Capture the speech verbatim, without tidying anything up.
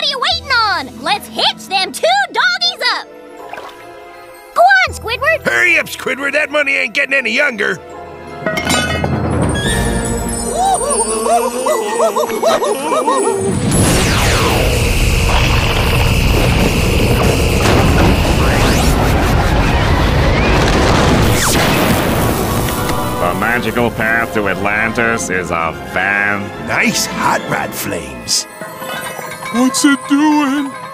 are you waiting on? Let's hitch them two doggies up. Go on, Squidward. Hurry up, Squidward. That money ain't getting any younger. The magical path to Atlantis is a van. Nice hot rod flames. What's it doing?